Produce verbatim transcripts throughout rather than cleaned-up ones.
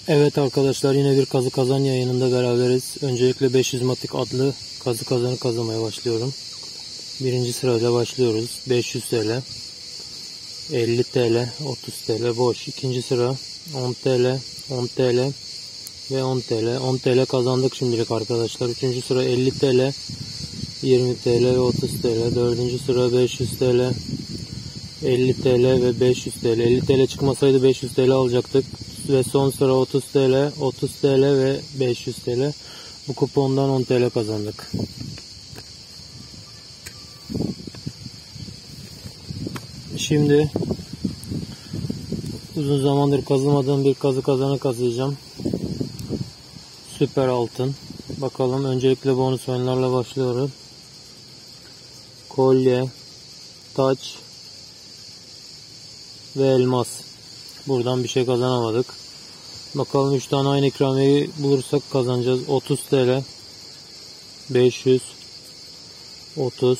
Evet arkadaşlar, yine bir kazı kazan yayınında beraberiz. Öncelikle beş yüz matik adlı kazı kazanı kazımaya başlıyorum. Birinci sırayla başlıyoruz. beş yüz TL, elli TL, otuz TL boş. İkinci sıra on TL, on TL ve on TL. on TL kazandık şimdilik arkadaşlar. Üçüncü sıra elli TL, yirmi TL ve otuz TL. Dördüncü sıra beş yüz TL, elli TL ve beş yüz TL. elli TL çıkmasaydı beş yüz TL alacaktık. Ve son sıra otuz TL, otuz TL ve beş yüz TL. Bu kupondan on TL kazandık. Şimdi uzun zamandır kazımadığım bir kazı kazanı kazıyacağım. Süper altın. Bakalım, öncelikle bonus oyunlarla başlıyorum. Kolye, taç ve elmas. Buradan bir şey kazanamadık. Bakalım, üç tane aynı ikramiyeyi bulursak kazanacağız. otuz TL, beş yüz, otuz,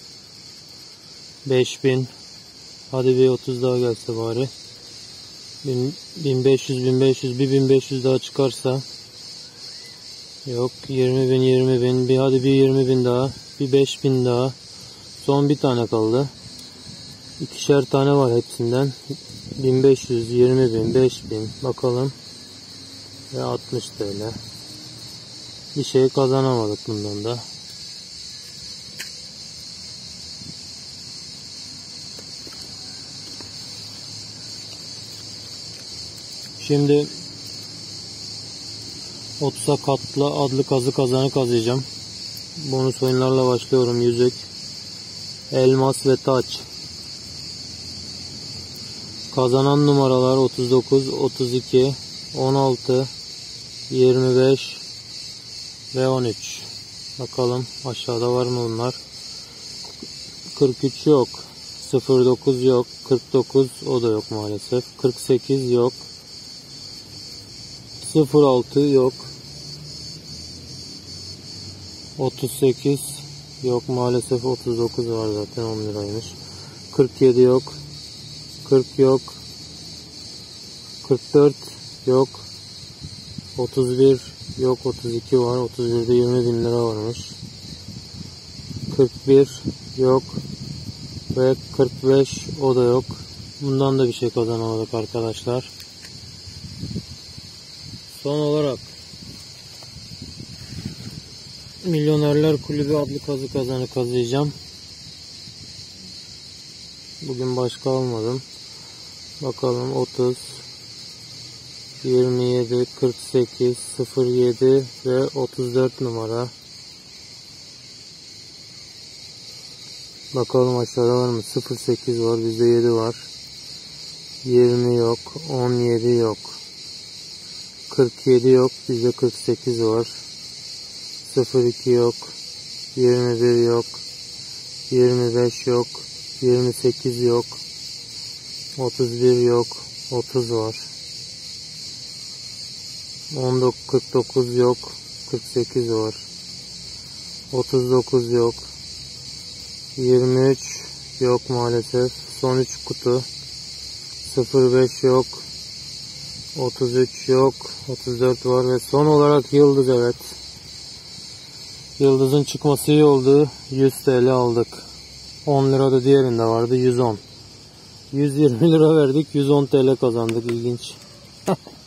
beş bin. Hadi bir otuz daha gelse bari. bin beş yüz, bin beş yüz, bir bin beş yüz daha çıkarsa. Yok, yirmi bin, yirmi bin. Bir hadi bir yirmi bin daha. Bir beş bin daha. Son bir tane kaldı. İkişer tane var hepsinden. bin beş yüz, yirmi bin, beş bin. Bakalım. Ve altmış TL. Bir şey kazanamadık bundan da. Şimdi otuza katlı adlı kazı kazanı kazıyacağım. Bonus oyunlarla başlıyorum. Yüzük, elmas ve taç. Kazanan numaralar otuz dokuz, otuz iki, on altı, yirmi beş ve on üç. Bakalım aşağıda var mı bunlar? kırk üç yok. sıfır dokuz yok. kırk dokuz o da yok maalesef. kırk sekiz yok. sıfır altı yok. otuz sekiz yok maalesef. otuz dokuz var zaten, on liraymış. kırk yedi yok. kırk yok. kırk dört yok. otuz bir yok. otuz iki var. otuz birde yirmi bin lira varmış. kırk bir yok. Ve kırk beş o da yok. Bundan da bir şey kazanamadık arkadaşlar. Son olarak Milyonerler Kulübü adlı kazı kazanı kazıyacağım. Bugün başka almadım. Bakalım, otuz, yirmi yedi, kırk sekiz, sıfır yedi ve otuz dört numara. Bakalım aşağıda var mı? sıfır sekiz var, bizde yedi var. yirmi yok, on yedi yok. kırk yedi yok, bizde kırk sekiz var. sıfır iki yok, yirmi bir yok, yirmi beş yok, yirmi sekiz yok, otuz bir yok, otuz var. on dokuz, kırk dokuz yok, kırk sekiz var. otuz dokuz yok. yirmi üç yok maalesef. Son üç kutu. sıfır beş yok. otuz üç yok. otuz dört var ve son olarak yıldız, evet. Yıldızın çıkması iyi oldu. yüz TL aldık. on lira da diğerinde vardı. yüz on. yüz yirmi lira verdik. yüz on TL kazandık. İlginç.